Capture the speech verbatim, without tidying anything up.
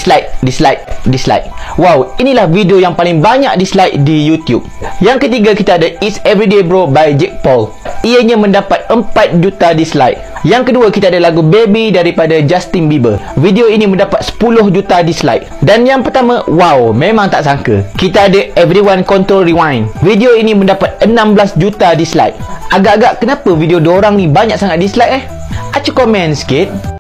dislike, dislike, dislike. Wow, inilah video yang paling banyak dislike di YouTube. Yang ketiga kita ada It's Everyday Bro by Jake Paul. Ianya mendapat empat juta dislike. Yang kedua kita ada lagu Baby daripada Justin Bieber. Video ini mendapat sepuluh juta dislike. Dan yang pertama, wow, memang tak sangka, kita ada Everyone Control Rewind. Video ini mendapat enam belas juta dislike. Agak-agak kenapa video diorang ni banyak sangat dislike eh? Acu komen sikit.